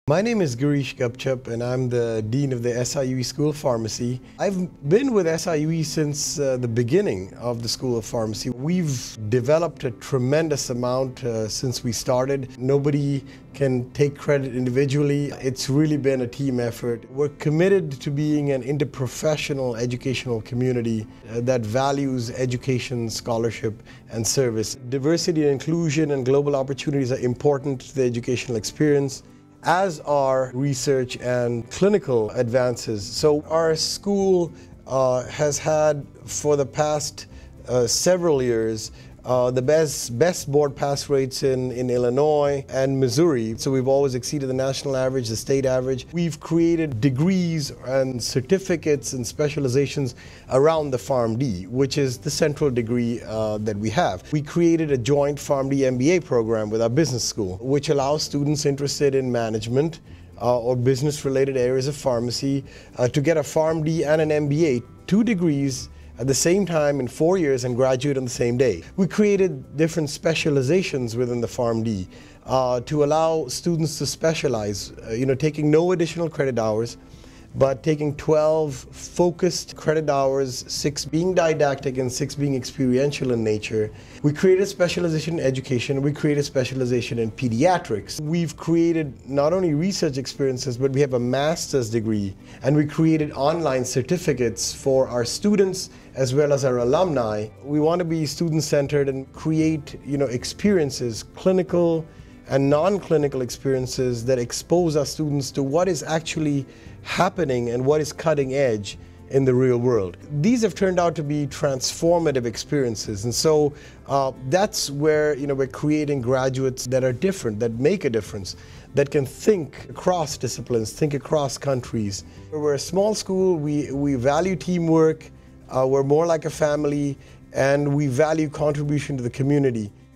My name is Girish Gupchup and I'm the Dean of the SIUE School of Pharmacy. I've been with SIUE since the beginning of the School of Pharmacy. We've developed a tremendous amount since we started. Nobody can take credit individually. It's really been a team effort. We're committed to being an interprofessional educational community that values education, scholarship, and service. Diversity and inclusion and global opportunities are important to the educational experience, as are research and clinical advances. So our school has had for the past several years the best board pass rates in Illinois and Missouri. So we've always exceeded the national average, the state average. We've created degrees and certificates and specializations around the PharmD, which is the central degree that we have. We created a joint PharmD MBA program with our business school, which allows students interested in management or business-related areas of pharmacy to get a PharmD and an MBA, 2 degrees at the same time in 4 years and graduate on the same day. We created different specializations within the PharmD to allow students to specialize, taking no additional credit hours, but taking 12 focused credit hours, 6 being didactic and 6 being experiential in nature. We created specialization in education, we created specialization in pediatrics. We've created not only research experiences, but we have a master's degree, and we created online certificates for our students as well as our alumni. We want to be student-centered and create, experiences, clinical and non-clinical experiences that expose our students to what is actually happening and what is cutting edge in the real world. These have turned out to be transformative experiences, and so that's where we're creating graduates that are different, that make a difference, that can think across disciplines, think across countries. We're a small school, we value teamwork, we're more like a family, and we value contribution to the community.